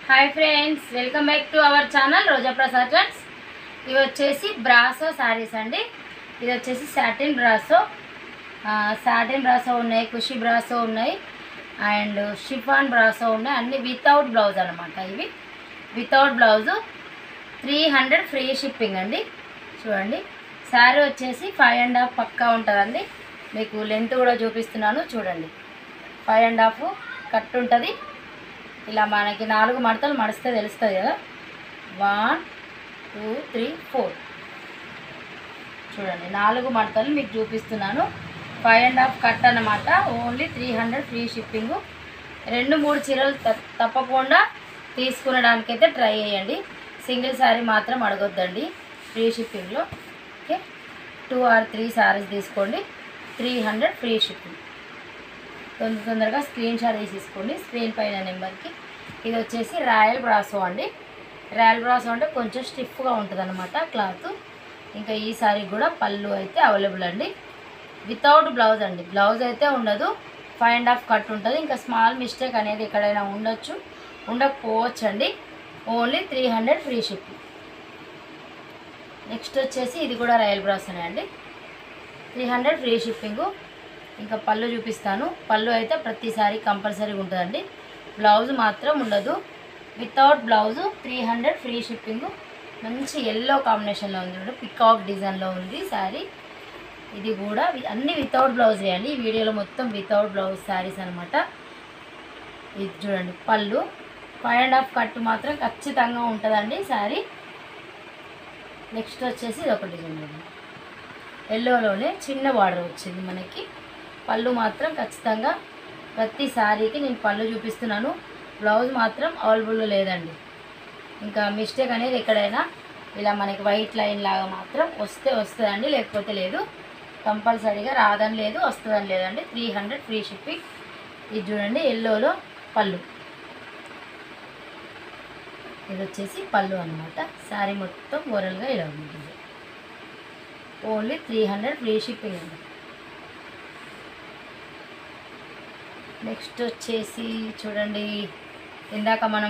Hi friends, welcome back to our channel Roja Prasad trends. ఇవి వచ్చేసి brasso saris అండి. ఇది వచ్చేసి సాటిన్ బ్రాసో ఉన్నాయి, కుషి బ్రాసో ఉన్నాయి అండ్ షిఫాన్ బ్రాసో ఉన్నాయి. అన్నీ వితౌట్ బ్లౌజ్ అనమాట. ఇవి వితౌట్ బ్లౌజు 300 ఫ్రీ షిప్పింగ్ అండి. చూడండి, శారీ వచ్చేసి 5.5 పక్కా ఉంటుందండి. మీకు లెంత్ కూడా చూపిస్తున్నాను చూడండి. 5.5 కట్ ఉంటుంది. ఇలా మనకి 4 మడతలు మడిస్తే తెలుస్తుంది కదా. 1 2 3 4 చూడండి, 4 మడతలు మీకు చూపిస్తున్నాను. 5.5 కట్ అన్నమాట. Only 300 free shipping. 2-3 చీరలు తప్పకుండా తీసుకునడానికైతే ట్రై చేయండి. సింగిల్ శారీ మాత్రం అడగొద్దండి ఫ్రీ షిప్పింగ్లో. ఓకే, 2 or 3 శారీస్ తీసుకోండి, 300 ఫ్రీ షిప్పింగ్. తొందరగా స్క్రీన్ షాట్ తీసుకోండి స్క్రీన్ పైన నెంబర్కి. ఇది వచ్చేసి రాయల్ బ్రాసో అండి. రాయల్ బ్రాసో అంటే కొంచెం స్టిఫ్గా ఉంటుంది అనమాట క్లాత్. ఇంకా ఈ సారీ కూడా పళ్ళు అయితే అవైలబుల్ అండి. వితౌట్ బ్లౌజ్ అండి, బ్లౌజ్ అయితే ఉండదు. 5.5 కట్ ఉంటుంది. ఇంకా స్మాల్ మిస్టేక్ అనేది ఎక్కడైనా ఉండొచ్చు, ఉండకపోవచ్చు అండి. Only 300 free shipping. నెక్స్ట్ వచ్చేసి ఇది కూడా రాయల్ బ్రాసోనే అండి. 300 ఫ్రీ షిప్పింగు. ఇంకా పళ్ళు చూపిస్తాను. పళ్ళు అయితే ప్రతిసారి కంపల్సరీగా ఉంటుందండి, బ్లౌజ్ మాత్రం ఉండదు. Without blouse 300 free shipping. మంచి ఎల్లో కాంబినేషన్లో ఉంది చూడండి, పికాక్ డిజైన్లో ఉంది శారీ. ఇది కూడా అన్నీ వితౌట్ బ్లౌజ్ వేయండి. ఈ వీడియోలో మొత్తం వితౌట్ బ్లౌజ్ శారీస్ అనమాట. ఇది చూడండి పళ్ళు 5.5 కట్ మాత్రం ఖచ్చితంగా ఉంటుందండి శారీ. నెక్స్ట్ వచ్చేసి ఇది ఒక డిజైన్ ఎల్లోలోనే చిన్న బార్డర్ వచ్చింది మనకి. పళ్ళు మాత్రం ఖచ్చితంగా ప్రతి శారీకి నేను పళ్ళు చూపిస్తున్నాను. బ్లౌజ్ మాత్రం అవైలబుల్లో లేదండి. ఇంకా మిస్టేక్ అనేది ఎక్కడైనా ఇలా మనకి వైట్ లైన్ లాగా మాత్రం వస్తే వస్తుందండి, లేకపోతే లేదు. కంపల్సరీగా రాదని లేదు, వస్తుందని లేదండి. 300 ఫ్రీ షిప్పింగ్. ఇది చూడండి ఎల్లోలో పళ్ళు. ఇది వచ్చేసి పళ్ళు అనమాట. శారీ మొత్తం ఓవరాల్గా ఇలా ఉంటుంది. ఓన్లీ 300 ఫ్రీ షిప్పింగ్ అండి. నెక్స్ట్ వచ్చేసి చూడండి, ఇందాక మనం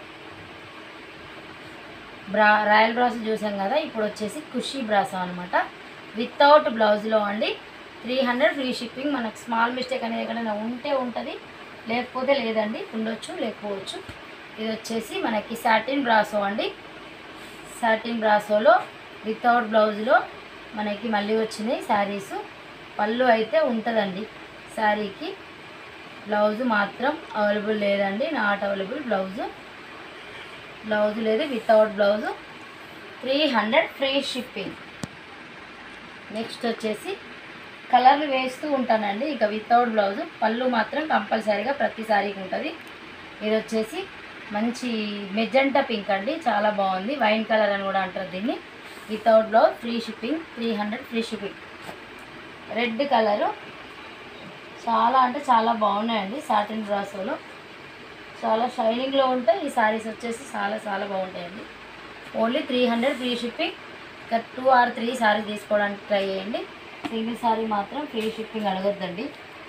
రాయల్ బ్రాసో చూసాం కదా. ఇప్పుడు వచ్చేసి కుషి బ్రాసో అనమాట. వితౌట్ బ్లౌజ్లో అండి. 300 ఫ్రీ షిప్పింగ్. మనకు స్మాల్ మిస్టేక్ అనేది ఎక్కడైనా ఉంటే ఉంటుంది, లేకపోతే లేదండి. ఉండొచ్చు, లేకపోవచ్చు. ఇది వచ్చేసి మనకి సాటిన్ బ్రాసో అండి. సాటిన్ బ్రాసోలో వితౌట్ బ్లౌజ్లో మనకి మళ్ళీ వచ్చినాయి శారీస్. పళ్ళు అయితే ఉంటుందండి శారీకి. బ్లౌజు మాత్రం అవైలబుల్ లేదండి, నాట్ అవైలబుల్ బ్లౌజు లేదు. Without blouse 300 free shipping. Next వచ్చేసి కలర్లు వేస్తూ ఉంటానండి. ఇక వితౌట్ బ్లౌజు. పళ్ళు మాత్రం కంపల్సరీగా ప్రతి శారీకి ఉంటుంది. ఇది వచ్చేసి మంచి మెజెంటా పింక్ అండి, చాలా బాగుంది. వైన్ కలర్ అని కూడా అంటారు దీన్ని. Without blouse free shipping, 300 free shipping. Red colour చాలా అంటే చాలా బాగున్నాయండి. సాటిన్ బ్రాసోలో చాలా షైనింగ్లో ఉంటాయి ఈ శారీస్. వచ్చేసి చాలా బాగుంటాయండి. Only 300 free shipping. ఇంకా 2 or 3 శారీస్ తీసుకోవడానికి ట్రై చేయండి. సింగిల్ శారీ మాత్రం ఫ్రీ షిప్పింగ్ అడగొద్దండి.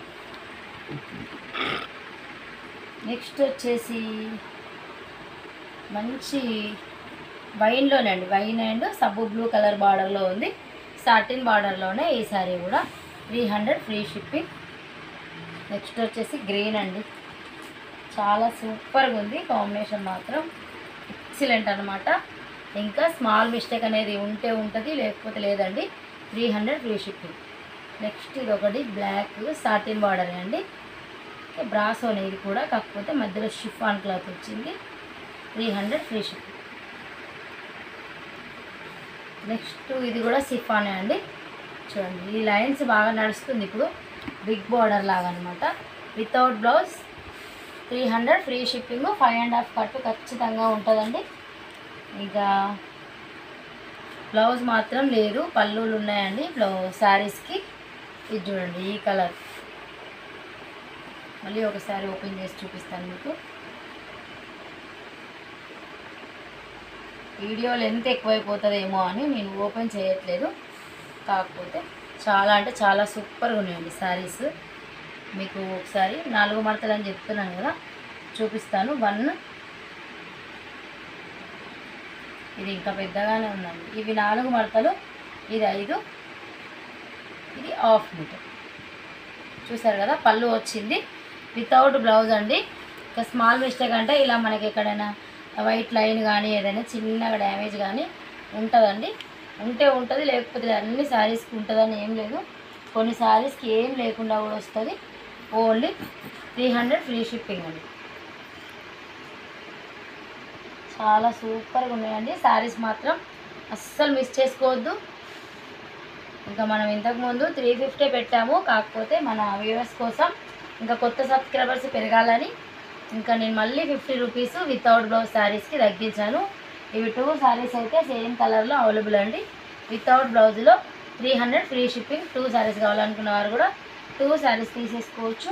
నెక్స్ట్ వచ్చేసి మంచి వైన్లోనే అండి. వైన్ అండ్ సబ్బు బ్లూ కలర్ బార్డర్లో ఉంది. సాటిన్ బార్డర్లోనే ఈ శారీ కూడా 300 ఫ్రీ షిప్పింగ్. నెక్స్ట్ వచ్చేసి గ్రీన్ అండి. చాలా సూపర్గా ఉంది. కాంబినేషన్ మాత్రం ఎక్సలెంట్ అనమాట. ఇంకా స్మాల్ మిస్టేక్ అనేది ఉంటే ఉంటుంది, లేకపోతే లేదండి. 300 ఫ్రీ షిప్పింగ్. నెక్స్ట్ ఇది ఒకటి బ్లాక్ సాటిన్ బార్డర్ అండి. బ్రాసోనే ఇది కూడా, కాకపోతే మధ్యలో షిఫాన్ క్లాత్ వచ్చింది. 300 ఫ్రీ షిప్పింగ్. నెక్స్ట్ ఇది కూడా షిఫానే అండి. చూడండి ఈ లైన్స్ బాగా నడుస్తుంది ఇప్పుడు, బిగ్ బార్డర్ లాగా అనమాట. Without blouse 300 free shipping. 5.5 cut ఖచ్చితంగా ఉంటుందండి. ఇంకా బ్లౌజ్ మాత్రం లేదు, పళ్ళులు ఉన్నాయండి శారీస్కి. ఇది చూడండి ఈ కలర్. మళ్ళీ ఒకసారి ఓపెన్ చేసి చూపిస్తాను మీకు. వీడియో లెంత్ ఎక్కువైపోతుందేమో అని నేను ఓపెన్ చేయట్లేదు. కాకపోతే చాలా అంటే చాలా సూపర్గా ఉన్నాయండి శారీస్. మీకు ఒకసారి 4 మడతలు అని చెప్తున్నాను కదా, చూపిస్తాను. 1 ఇది ఇంకా పెద్దగానే ఉందండి. ఇవి 4 మడతలు, ఇది 5, ఇది హాఫ్ మీటర్. చూసారు కదా, పళ్ళు వచ్చింది వితౌట్ బ్లౌజ్ అండి. ఇంకా స్మాల్ మిస్టేక్ అంటే ఇలా మనకి ఎక్కడైనా వైట్ లైన్ కానీ ఏదైనా చిన్నగా డ్యామేజ్ కానీ ఉంటుందండి. ఉంటే ఉంటుంది, లేకపోతే అన్ని శారీస్కి ఉంటుందని ఏం లేదు. కొన్ని శారీస్కి ఏం లేకుండా కూడా వస్తుంది. ఓన్లీ 300 ఫ్రీ షిప్పింగ్ అండి. చాలా సూపర్గా ఉన్నాయండి శారీస్, మాత్రం అస్సలు మిస్ చేసుకోవద్దు. ఇంకా మనం ఇంతకుముందు 350 పెట్టాము, కాకపోతే మన వ్యూవర్స్ కోసం ఇంకా కొత్త సబ్స్క్రైబర్స్ పెరగాలని ఇంకా నేను మళ్ళీ 50 రూపీస్ వితౌట్ బ్లౌజ్ శారీస్కి తగ్గించాను. ఇవి 2 శారీస్ అయితే సేమ్ కలర్లో అవైలబుల్ అండి. వితౌట్ బ్లౌజ్లో 300 ఫ్రీ షిప్పింగ్. 2 శారీస్ కావాలనుకున్న వారు కూడా 2 శారీస్ తీసేసుకోవచ్చు.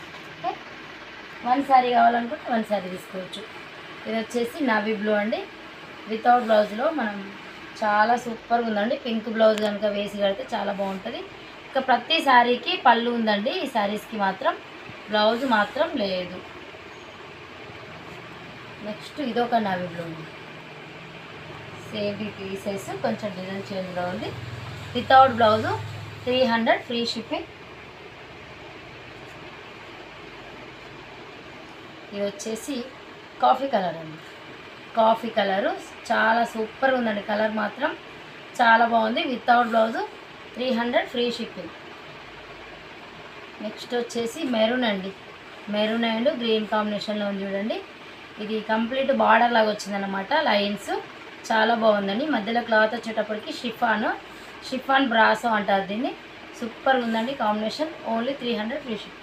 1 శారీ కావాలనుకుంటే 1 శారీ తీసుకోవచ్చు. ఇది వచ్చేసి నావీ బ్లూ అండి. వితౌట్ బ్లౌజ్లో మనం చాలా సూపర్గా ఉందండి. పింక్ బ్లౌజ్ కనుక వేసి కడితే చాలా బాగుంటుంది. ఇంకా ప్రతి శారీకి పళ్ళు ఉందండి. ఈ శారీస్కి మాత్రం బ్లౌజ్ మాత్రం లేదు. నెక్స్ట్ ఇదొక నావీ బ్లూ ఉంది. సేమ్ పీసెస్, కొంచెం డిజైన్ చేంజ్గా ఉంది. Without blouse 300 free shipping. ఇది వచ్చేసి కాఫీ కలర్ అండి. కాఫీ కలరు చాలా సూపర్గా ఉందండి. కలర్ మాత్రం చాలా బాగుంది. Without blouse 300 free shipping. Next వచ్చేసి మెరూన్ అండి. మెరూన్ అండ్ గ్రీన్ కాంబినేషన్లో ఉంది చూడండి. ఇది కంప్లీట్ బార్డర్ లాగా వచ్చిందనమాట, లైన్స్ చాలా బాగుందండి. మధ్యలో క్లాత్ వచ్చేటప్పటికి షిఫాన్ బ్రాసో అంటారు దీన్ని. సూపర్గా ఉందండి కాంబినేషన్. Only 300 free shipping.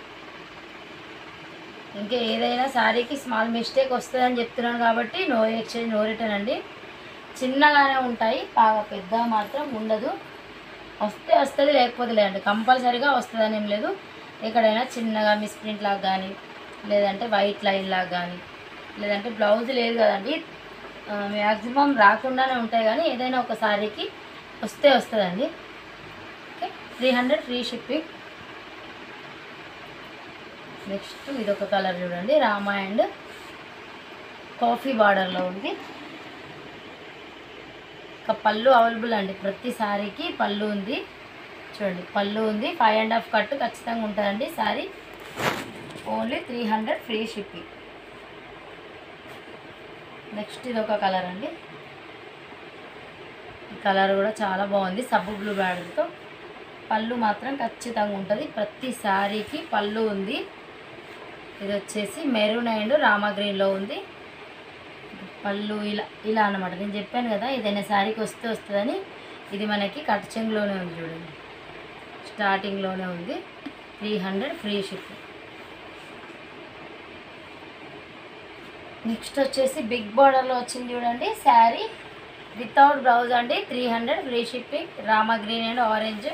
ఇంకా ఏదైనా శారీకి స్మాల్ మిస్టేక్ వస్తుందని చెప్తున్నాను కాబట్టి నో ఎక్స్చేంజ్, నో రిటర్న్ అండి. చిన్నగానే ఉంటాయి, బాగా పెద్ద మాత్రం ఉండదు. వస్తే వస్తుంది, లేకపోతే లేదండి. కంపల్సరీగా వస్తుందని ఏం లేదు. ఎక్కడైనా చిన్నగా మిస్ప్రింట్ లాగా కానీ, లేదంటే వైట్ లైన్ లాగా కానీ, లేదంటే బ్లౌజ్ లేదు కదండి, మ్యాక్సిమం రాకుండానే ఉంటాయి. కానీ ఏదైనా ఒక శారీకి వస్తే వస్తుందండి. Okay, 300 free shipping. నెక్స్ట్ ఇదొక కలర్ చూడండి, రామా అండ్ కాఫీ బార్డర్లో ఉంది. ఇంకా పళ్ళు అవైలబుల్ అండి. ప్రతి శారీకి పళ్ళు ఉంది చూడండి. పళ్ళు ఉంది. 5.5 కట్ ఖచ్చితంగా ఉంటుందండి sari. Only 300 free shipping. Next ఇదొక కలర్ అండి. ఈ కలర్ కూడా చాలా బాగుంది, సబ్బు బ్లూ బార్డర్తో. పళ్ళు మాత్రం ఖచ్చితంగా ఉంటుంది. ప్రతి శారీకి పళ్ళు ఉంది. ఇది వచ్చేసి మెరూన్ అండ్ రామా గ్రీన్లో ఉంది. పళ్ళు ఇలా అన్నమాట. నేను చెప్పాను కదా ఏదైనా శారీకి వస్తే వస్తుందని. ఇది మనకి కట్ చెంగులోనే ఉంది చూడండి, స్టార్టింగ్లోనే ఉంది. 300 ఫ్రీ షిప్పింగ్. నెక్స్ట్ వచ్చేసి బిగ్ బార్డర్లో వచ్చింది చూడండి శారీ. వితౌట్ బ్లౌజ్ అండి. 300 free shipping. Rama green and orange.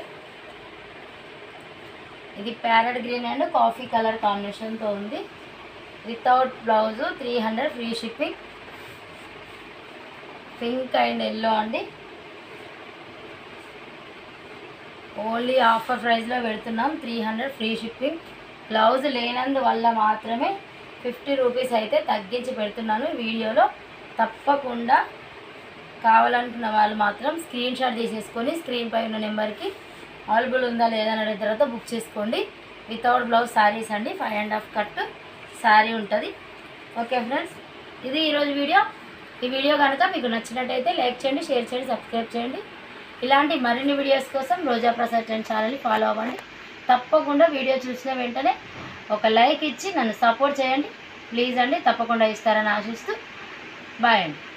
ఇది parrot green and coffee colour కాంబినేషన్తో ఉంది. Without blouse 300 free shipping. Pink and yellow అండి. ఓన్లీ ఆఫర్ ప్రైస్లో పెడుతున్నాం. 300 ఫ్రీ షిప్పింగ్. బ్లౌజ్ లేనందువల్ల మాత్రమే 50 రూపీస్ అయితే తగ్గించి పెడుతున్నాను వీడియోలో. తప్పకుండా కావాలనుకున్న వాళ్ళు మాత్రం స్క్రీన్ షాట్ తీసేసుకొని స్క్రీన్ పై ఉన్న నెంబర్కి అవైలబుల్ ఉందా లేదా అని అడిగిన తర్వాత బుక్ చేసుకోండి. వితౌట్ బ్లౌజ్ శారీస్ అండి. 5.5 కట్ శారీ ఉంటుంది. ఓకే ఫ్రెండ్స్, ఇది ఈరోజు వీడియో. ఈ వీడియో కనుక మీకు నచ్చినట్టయితే లైక్ చేయండి, షేర్ చేయండి, సబ్స్క్రైబ్ చేయండి. ఇలాంటి మరిన్ని వీడియోస్ కోసం రోజా ప్రసాద్ ఛానల్ని ఫాలో అవ్వండి. తప్పకుండా వీడియో చూసిన వెంటనే ఒక లైక్ ఇచ్చి నన్ను సపోర్ట్ చేయండి ప్లీజ్ అండి. తప్పకుండా ఇస్తారని ఆశిస్తూ బాయ్ అండి.